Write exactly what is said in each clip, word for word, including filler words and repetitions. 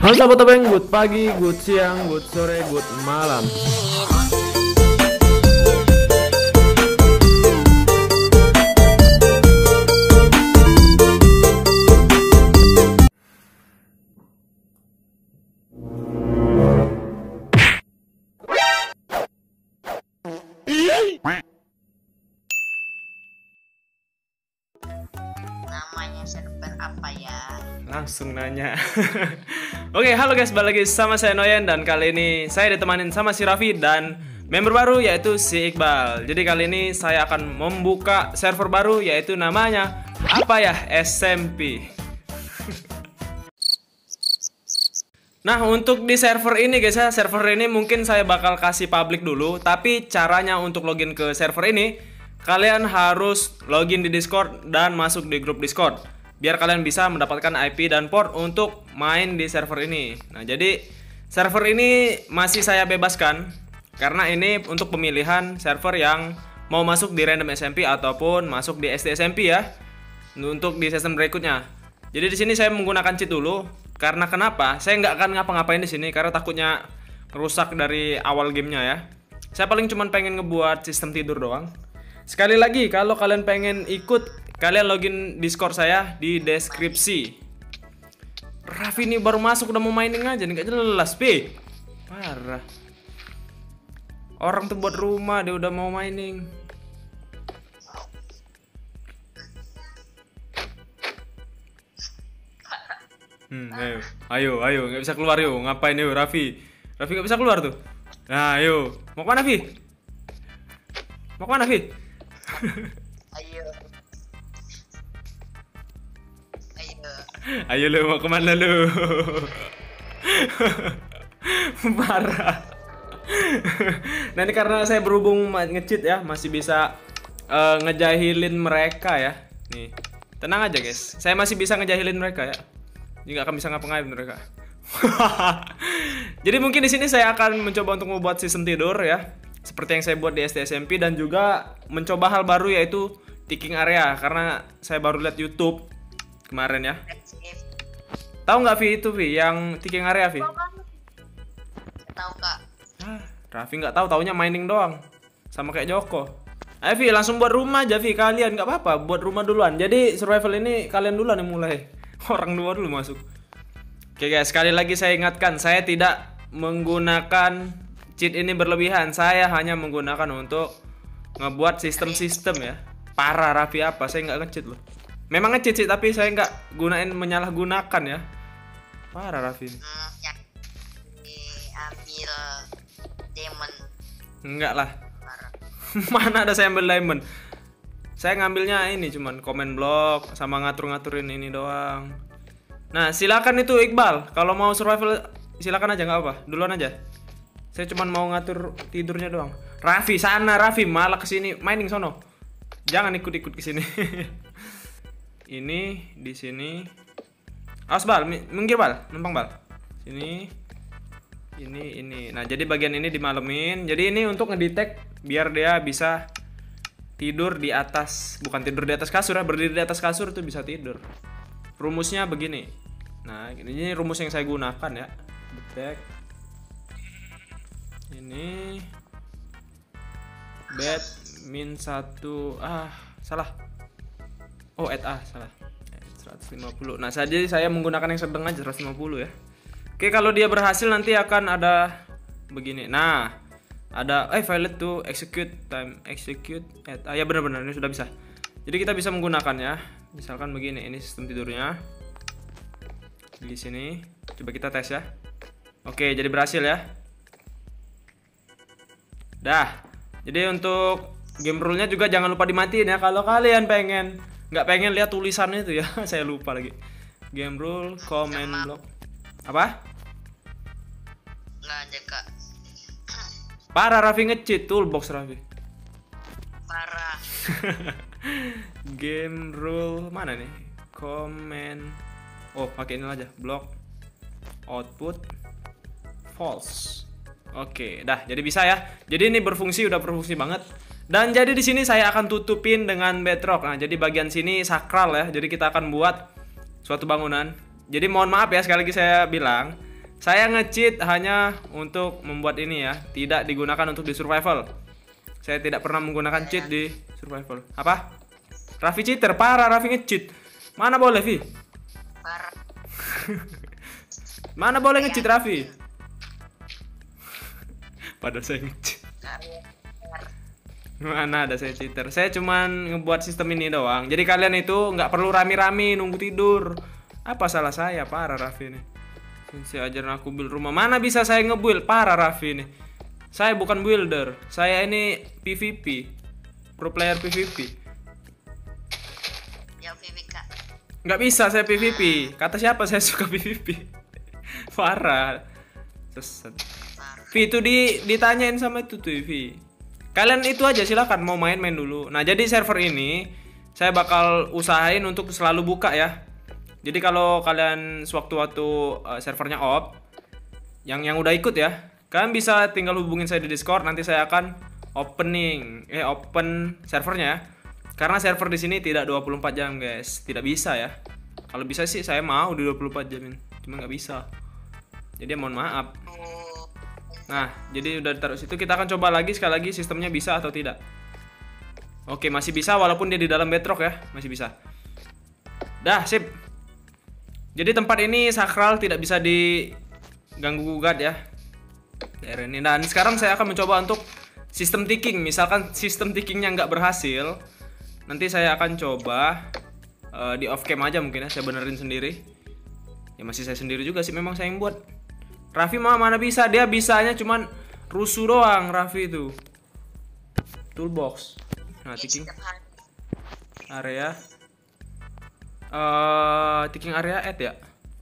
Halo sahabat Topeng, good pagi, good siang, good sore, good malam. Namanya server apa ya? Langsung nanya. Oke, halo guys, balik lagi sama saya Noyen. Dan kali ini saya ditemanin sama si Raffi dan member baru yaitu si Iqbal. Jadi kali ini saya akan membuka server baru yaitu namanya apa ya? S M P. Nah, untuk di server ini guys ya, server ini mungkin saya bakal kasih public dulu. Tapi caranya untuk login ke server ini, kalian harus login di Discord dan masuk di grup Discord, biar kalian bisa mendapatkan I P dan port untuk main di server ini. Nah, jadi server ini masih saya bebaskan karena ini untuk pemilihan server yang mau masuk di random S M P ataupun masuk di S D S M P ya, untuk di season berikutnya. Jadi di sini saya menggunakan cheat dulu. Karena kenapa? Saya nggak akan ngapa-ngapain di sini karena takutnya rusak dari awal gamenya ya. Saya paling cuman pengen ngebuat sistem tidur doang. Sekali lagi, kalau kalian pengen ikut, kalian login Discord saya di deskripsi. Raffi ini baru masuk udah mau mining aja nih, gak jelas, Pi. Parah. Orang tuh buat rumah dia udah mau mining. Hmm, ayo, ayo, ayo, nggak bisa keluar yuk. Ngapain yuk, Raffi? Raffi nggak bisa keluar tuh. Nah, ayo, mau kemana, Fi? Mau kemana, Fi? Ayo. Ayo. Ayo lu, mau kemana lu? Parah. Nah, ini karena saya berhubung nge-cheat ya, masih bisa uh, ngejahilin mereka ya. Nih, tenang aja guys, saya masih bisa ngejahilin mereka ya. Ini nggak akan bisa ngapa-ngapain mereka. Jadi mungkin di sini saya akan mencoba untuk membuat sistem tidur ya, seperti yang saya buat di S D S M P, dan juga mencoba hal baru yaitu ticking area karena saya baru lihat YouTube kemarin ya. Tahu nggak Vi itu Vi yang ticking area Vi? Tahu Kak? Ah, Raffi nggak tahu, taunya mining doang, sama kayak Joko. Ayo Vi, langsung buat rumah aja Vi, kalian nggak apa-apa, buat rumah duluan. Jadi survival ini kalian duluan yang mulai. Orang luar dulu masuk. Oke guys, sekali lagi saya ingatkan, saya tidak menggunakan cheat ini berlebihan. Saya hanya menggunakan untuk ngebuat sistem-sistem ya. Parah Raffi apa? Saya nggak nge-cheat loh. Memang nge-cheat sih, tapi saya nggak gunain menyalahgunakan ya. Parah Raffi. Hmm, yang diambil demon. Enggak lah. Parah. Mana ada saya ambil diamond. Saya ngambilnya ini cuman komen blok sama ngatur-ngaturin ini doang. Nah, silakan itu Iqbal. Kalau mau survival silakan aja, nggak apa. Duluan aja. Saya cuman mau ngatur tidurnya doang. Raffi sana, Raffi malah kesini mining sono. Jangan ikut-ikut kesini. Ini di sini. Awas Bal, minggir Bal, numpang Bal. Sini. Ini ini. Nah, jadi bagian ini dimalemin. Jadi ini untuk ngedetect biar dia bisa tidur di atas, bukan tidur di atas kasur ya, berdiri di atas kasur itu bisa tidur. Rumusnya begini. Nah, ini rumus yang saya gunakan ya. Detect. Ini bed min satu, ah salah. Oh add ah salah. seratus lima puluh. Nah, jadi saya menggunakan yang sedang aja seratus lima puluh ya. Oke, kalau dia berhasil nanti akan ada begini. Nah, ada eh valid to execute time execute at ah ya benar-benar ini sudah bisa. Jadi kita bisa menggunakannya. Misalkan begini, ini sistem tidurnya. Di sini coba kita tes ya. Oke, jadi berhasil ya. Dah. Jadi untuk game rule-nya juga jangan lupa dimatiin ya kalau kalian pengen nggak pengen lihat tulisannya itu ya. Saya lupa lagi. Game rule command block. Apa? Nggak ada Kak. Parah Raffi nge-cheat toolbox Raffi. Parah. Game rule mana nih? Command. Oh, pakai ini aja. Block output false. Oke, dah. Jadi bisa ya. Jadi ini berfungsi, udah berfungsi banget. Dan jadi di sini saya akan tutupin dengan bedrock. Nah, jadi bagian sini sakral ya. Jadi kita akan buat suatu bangunan. Jadi mohon maaf ya sekali lagi saya bilang, Saya nge-cheat hanya untuk membuat ini ya, tidak digunakan untuk di survival. Saya tidak pernah menggunakan cheat di survival. Apa? Raffi cheater, parah Raffi nge-cheat. Mana boleh, Vi? Parah. Mana boleh nge-cheat Raffi? Padahal saya nge-cheat. Mana ada saya cheater. Saya cuman ngebuat sistem ini doang. Jadi kalian itu nggak perlu rame-rame nunggu tidur. Apa salah saya? Parah Raffi nih. Saya ajarin aku build rumah. Mana bisa saya nge-build? Parah Raffi nih. Saya bukan builder. Saya ini P V P. Pro player P V P. Ya V V K. Nggak bisa saya P V P. Kata siapa saya suka P V P? Parah. Sesat. V itu di ditanyain sama itu tuh V. Kalian itu aja silakan mau main-main dulu. Nah, jadi server ini saya bakal usahain untuk selalu buka ya. Jadi kalau kalian sewaktu-waktu uh, servernya off, yang yang udah ikut ya, kalian bisa tinggal hubungin saya di Discord. Nanti saya akan opening, eh open servernya ya. Karena server di sini tidak dua puluh empat jam guys, tidak bisa ya. Kalau bisa sih saya mau di dua puluh empat jamin, cuma nggak bisa. Jadi mohon maaf. Nah, jadi udah ditaruh situ. Kita akan coba lagi sekali lagi sistemnya bisa atau tidak. Oke, masih bisa walaupun dia di dalam bedrock ya, masih bisa. Dah, sip. Jadi tempat ini sakral, tidak bisa diganggu gugat ya. Daerah ini. Dan sekarang saya akan mencoba untuk sistem ticking. Misalkan sistem tickingnya nggak berhasil, nanti saya akan coba uh, di off cam aja mungkin ya. Saya benerin sendiri. Ya masih saya sendiri juga sih, memang saya yang buat. Raffi mah mana bisa, dia bisanya cuman rusuh doang Raffi itu. Toolbox. Nah, ticking area. Uh, ticking area add ya.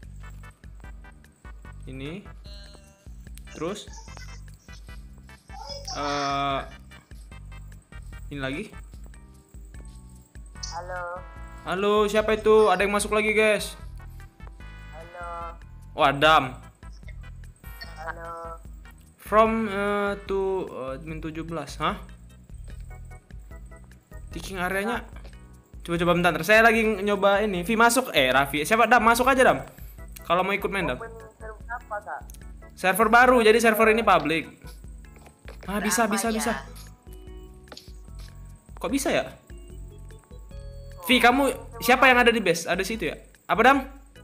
Ini. Terus uh, ini lagi. Halo. Halo, siapa itu? Ada yang masuk lagi, guys. Halo. Oh, Adam. Halo. From uh, to uh, admin tujuh belas, hah? Ticking areanya. Coba-coba bentar, saya lagi nyoba ini. Vi masuk, eh Raffi. Siapa Dam? Masuk aja Dam. Kalau mau ikut main Dam. Server baru, jadi server ini public. Ah, bisa, bisa, bisa. Kok bisa ya? Vi, kamu siapa yang ada di base? Ada situ ya? Apa Dam?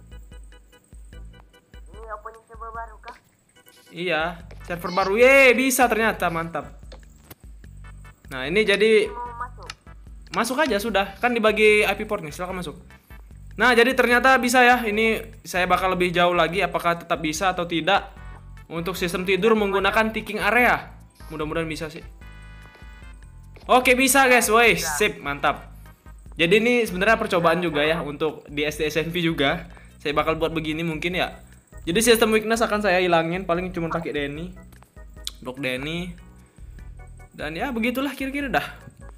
Ini opening server baru kah? Iya, server baru. Ye, bisa ternyata, mantap. Nah, ini jadi Mau masuk. masuk aja sudah. Kan dibagi I P port nih, silakan masuk. Nah, jadi ternyata bisa ya. Ini saya bakal lebih jauh lagi apakah tetap bisa atau tidak untuk sistem tidur menggunakan ticking area. Mudah-mudahan bisa sih. Oke, bisa guys. Woi, sip, mantap. Jadi ini sebenarnya percobaan juga ya untuk di S D S M P juga. Saya bakal buat begini mungkin ya. Jadi sistem weakness akan saya hilangin, paling cuma pakai Denny. Blok Denny. Dan ya begitulah kira-kira dah.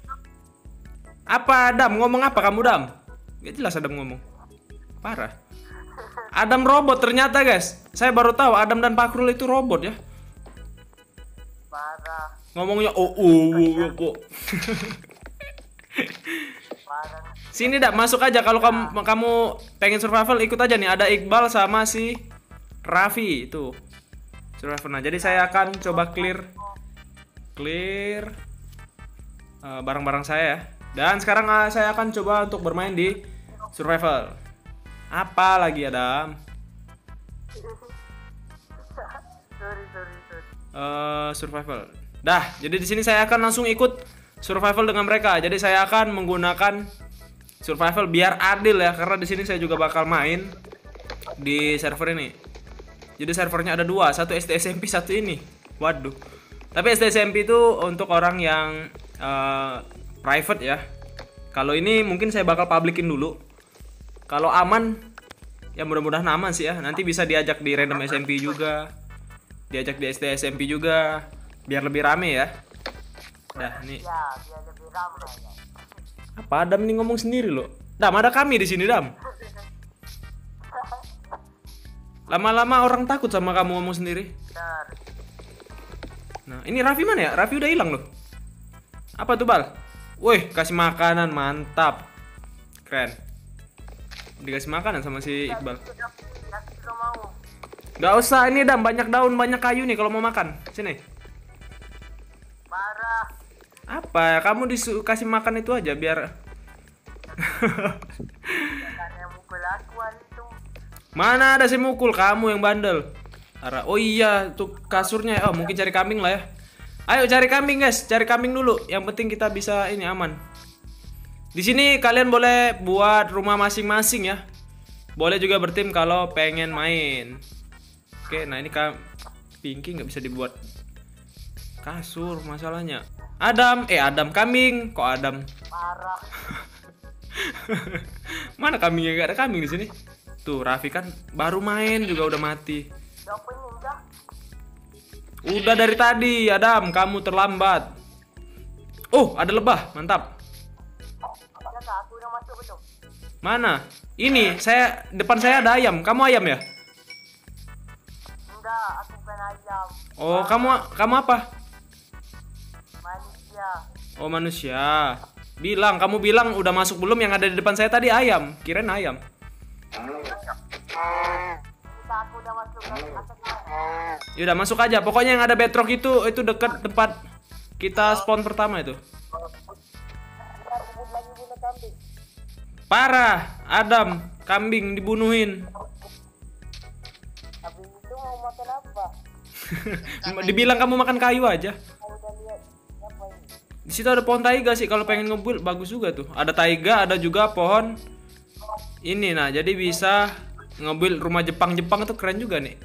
Apa Adam? Ngomong apa kamu Dam? Gak jelas Adam ngomong. Parah. Adam robot ternyata guys. Saya baru tahu Adam dan Pakrul itu robot ya. Parah. Ngomongnya oh oh oh kok. Parah. Sini dah masuk aja kalau kamu kamu pengen survival ikut aja nih, ada Iqbal sama si Raffi itu. Survival. Nah, jadi saya akan coba clear clear uh, barang-barang saya ya. Dan sekarang uh, saya akan coba untuk bermain di survival. Apa lagi Adam? Sorry, sorry, sorry. Uh, survival. Dah, jadi di sini saya akan langsung ikut survival dengan mereka. Jadi saya akan menggunakan survival biar adil ya, karena di sini saya juga bakal main di server ini. Jadi servernya ada dua, satu S D S M P, satu ini. Waduh. Tapi S D S M P itu untuk orang yang uh, private ya. Kalau ini mungkin saya bakal publikin dulu. Kalau aman, ya mudah-mudahan aman sih ya. Nanti bisa diajak di random S M P juga, diajak di S D S M P juga, biar lebih rame ya. Dah nih. Ya, biar lebih ramai ya. Apa Adam nih ngomong sendiri loh? Dam, ada kami di sini Dam. Lama-lama orang takut sama kamu ngomong sendiri. Bentar. Nah, ini Raffi mana ya? Raffi udah hilang loh. Apa tuh Bal? Wih, kasih makanan, mantap. Keren. Dikasih makanan sama si Iqbal. Nasi lo mau. Gak usah ini Dam, banyak daun, banyak kayu nih kalau mau makan. Sini. Parah. Apa? Kamu dikasih makan itu aja biar. Karena mukul aku hari itu. Mana ada si mukul, kamu yang bandel. Ara, oh iya, tuh kasurnya. Oh, mungkin cari kambing lah ya. Ayo cari kambing, guys. Cari kambing dulu. Yang penting kita bisa ini aman. Di sini kalian boleh buat rumah masing-masing ya. Boleh juga bertim kalau pengen main. Oke, nah ini kan Pinky nggak bisa dibuat kasur masalahnya. Adam, eh Adam kambing, kok Adam? Parah. Mana kambingnya? Gak ada kambing di sini. Tuh Raffi kan baru main juga udah mati. Udah opening kah? Udah dari tadi, Adam, kamu terlambat. Oh, ada lebah, mantap. Ya kak, aku udah masuk betul. Mana? Ini, saya depan saya ada ayam. Kamu ayam ya? Enggak, aku bukan ayam. Oh, kamu kamu apa? Manusia. Oh, manusia. Bilang, kamu bilang udah masuk belum? Yang ada di depan saya tadi ayam. Kirain ayam. Kita aku udah masuk ke atas mana? Yaudah masuk aja. Pokoknya yang ada bedrock itu itu dekat tempat kita spawn pertama itu. Kita ribut lagi bunuh kambing. Parah, Adam, kambing dibunuhin. Habis itu mau makan apa? Dibilang kamu makan kayu aja. Aku udah lihat apa ini? Di situ ada pohon taiga sih kalau pengen ngebuild bagus juga tuh. Ada taiga, ada juga pohon ini. Nah, jadi bisa ngebuild rumah Jepang-Jepang tuh keren juga nih.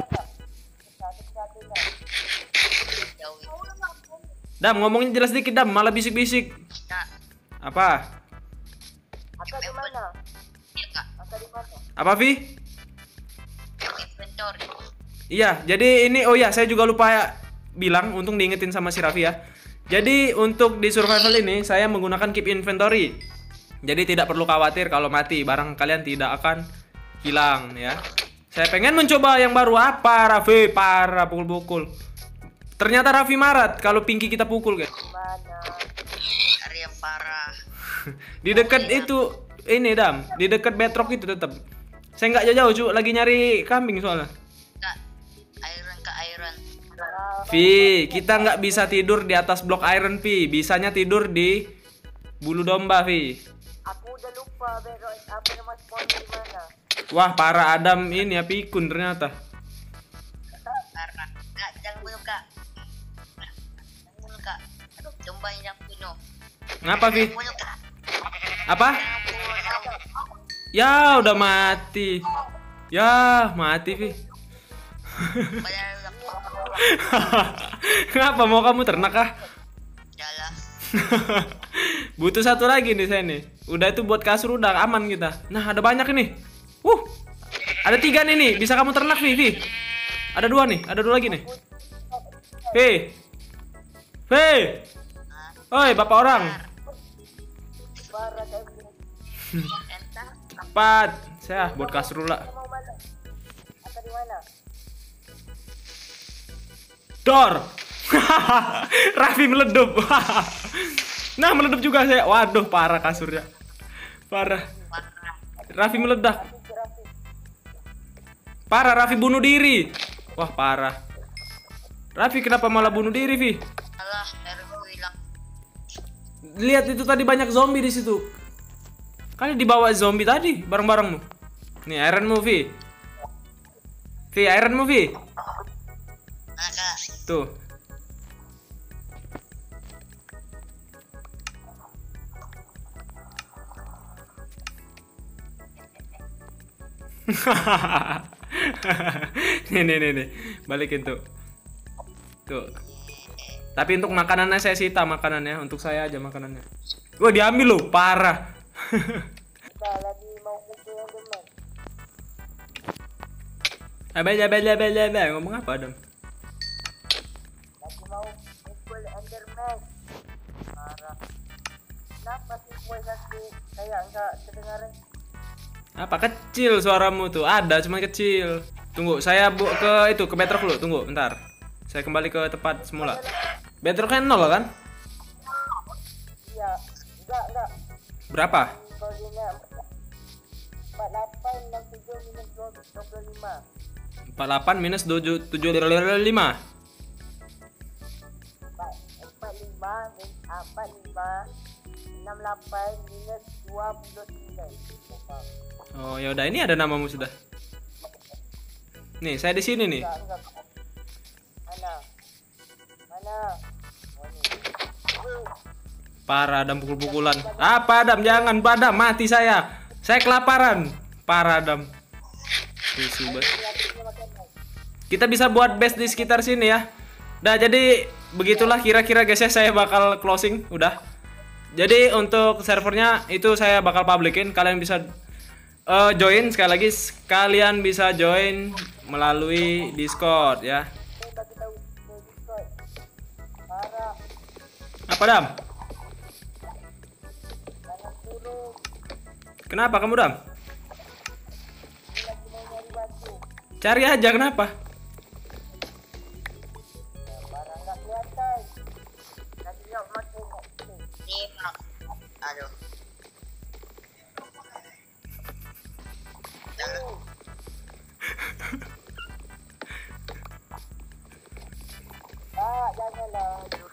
Dam, ngomongnya jelas dikit Dam, malah bisik-bisik. Apa? Aka di mana? Aka di mana? Apa Vi? Inventory. Iya, jadi ini oh ya, saya juga lupa ya bilang, untung diingetin sama si Raffi ya. Jadi untuk di survival ini saya menggunakan keep inventory. Jadi tidak perlu khawatir kalau mati, barang kalian tidak akan hilang ya. Saya pengen mencoba yang baru. Apa Raffi? Parah pukul-pukul. Ternyata Raffi marat kalau Pinky kita pukul guys. Mana? Hari yang parah. Di dekat itu ini Dam, di dekat bedrock itu tetap. Saya nggak jauh-jauh, cu, lagi nyari kambing soalnya. Kak, iron ke iron. Vi, kita nggak bisa tidur di atas blok iron Vi, bisanya tidur di bulu domba Vi. Aku udah lupa bero apa nama spawn di mana. Wah parah Adam ini ya pikun ternyata. Parah. Kak, jangan bunuh kak. Jangan bunuh kak. Coba yang bunuh. Ngapa Vi? Jangan bunuh kak. Apa? Jangan bunuh. Ya udah mati. Ya mati Vi. Padahal udah Kenapa mau kamu ternak kah? jalan. Butuh satu lagi nih saya nih. Udah itu buat kasur udah aman kita. Nah ada banyak ini. Uh, ada tiga nih nih. Bisa kamu ternak Vi, Vi. Ada dua nih. Ada dua lagi nih. Vi, Vi. Oi bapak orang. Parah kayak gini. Entah. Cepat. Saya buat kasur dulu lah. Mau mana? Aka di mana? Dor. Raffi meledup. Nah meledup juga saya. Waduh parah kasurnya. Parah. Parah. Raffi meledak. Rafi, Rafi. Parah Raffi bunuh diri. Wah parah. Raffi kenapa malah bunuh diri Vi? Alah, baru hilang. Lihat itu tadi banyak zombie di situ. Kali dibawa zombie tadi bareng-barengmu. Nih iron movie. Vi iron movie. Mana kak? Tuh. nih nih nih nih. Balikin tuh. Tuh. Tapi untuk makanannya saya sita makanannya, untuk saya aja makanannya. Wah, diambil loh, parah. Kita lagi mau kumpul yang demen. Abel abel abel abel ngomong apa Adam? Lagi mau kumpul Enderman. Parah. Kenapa sih voice aku kayak enggak kedengaran? Apa kecil suaramu tuh? Ada cuma kecil. Tunggu, saya bu ke itu ke bedrock dulu. Tunggu, bentar. Saya kembali ke tempat semula. Bedrocknya nol kan? Iya, enggak enggak. Berapa? Koordinat empat delapan enam tujuh minus dua puluh lima. empat puluh delapan minus tujuh tujuh lima. empat empat lima min empat lima enam delapan minus dua puluh sembilan. Oh, ya udah, ini ada namamu sudah. Nih, saya di sini nih. Enggak, enggak. Mana? Mana? Oh, ni. Eh, Parah Adam pukul-pukulan. Apa Adam? Jangan Padam, mati saya. Saya kelaparan. Parah Adam. Rusuh banget. gratisnya makan mic. Kita bisa buat base di sekitar sini ya. Nah, jadi begitulah kira-kira guys ya, saya bakal closing udah. Jadi untuk servernya itu saya bakal publikin, kalian bisa eh, join sekali lagi, kalian bisa join melalui Discord ya. Eh, bagi tahu ke Discord. Parah. Apa Dam? Jangan turun. Kenapa kamu Dam? Ini lagi mau nyari batu. Cari aja, kenapa? Ya, parah nggak kelihatan. Lagi nggak makin. Ini mak. Aduh. Jangan. Ah, janganlah.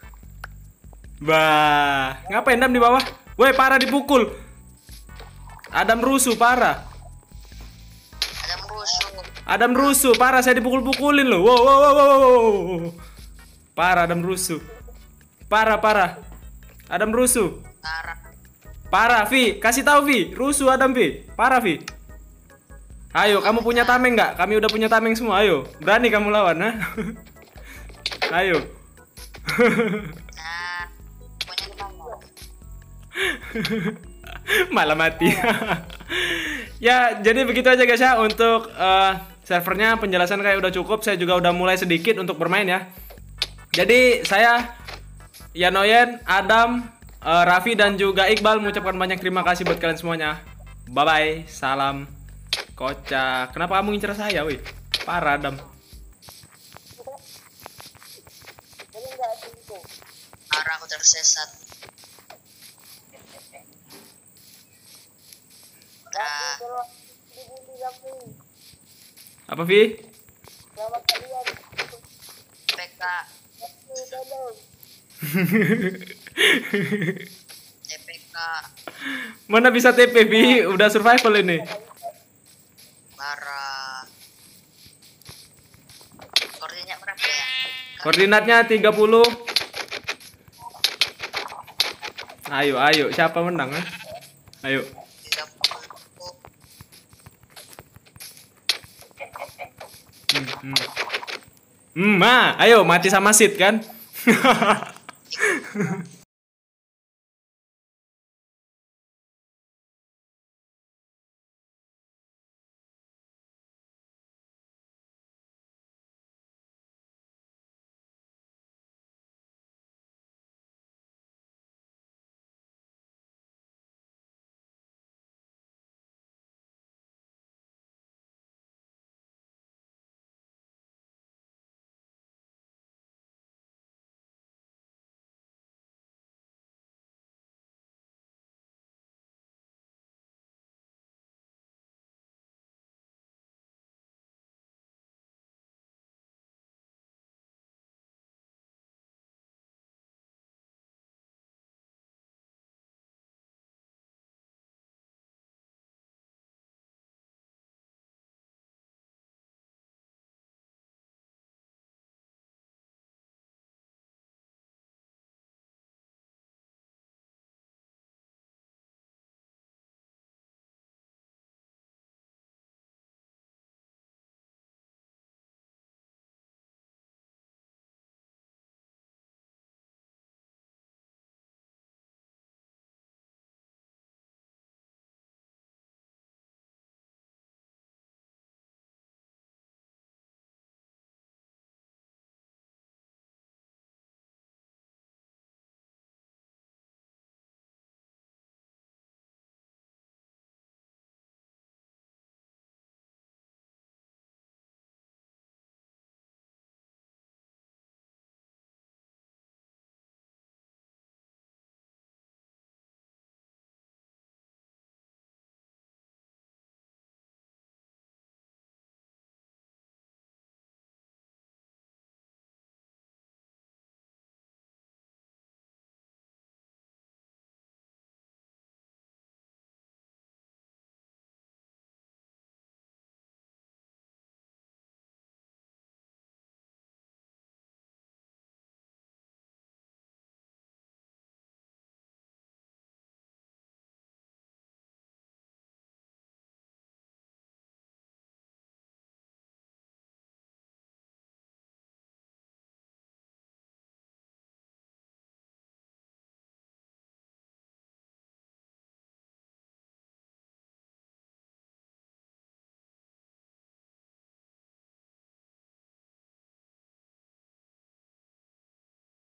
Bah, ngapain Dam di bawah? Woi, parah dipukul. Adam rusuh parah. Ada musuh. Adam rusuh parah, saya dipukul-pukulin loh. Wow, wow, wow, wow, wow. Parah Adam rusuh. Parah, parah. Adam rusuh. Parah. Parah, Vi. Kasih tahu Vi. Rusuh Adam, Vi. Parah, Vi. Ayo, kamu punya tameng nggak? Kami udah punya tameng semua. Ayo, berani kamu lawan, ha? Ayo. Nah, punya di mana? Malah mati. Ya, jadi begitu aja guys ya untuk eh, servernya, penjelasan kayak udah cukup. Saya juga udah mulai sedikit untuk bermain ya. Jadi saya Yanoyen, Adam, eh, Raffi dan juga Iqbal mengucapkan banyak terima kasih buat kalian semuanya. Bye bye, salam kocak. Kenapa kamu ngincer saya, wih? Parah Adam. Boleh nggak tinggu? Parah, aku tersesat. Rafi, tolong dibully Rafi. Apa Vi? Selamat kalian. P K. Rafi, tolong. T P K. Mana bisa T P Vi? Udah survival ini. Parah. Koordinatnya berapa ya? Koordinatnya tiga puluh. Ayo, ayo, siapa menang? Eh? Ayo. tiga puluh. Hmm, hmm. Hmm, ah, ayo mati sama Sid kan?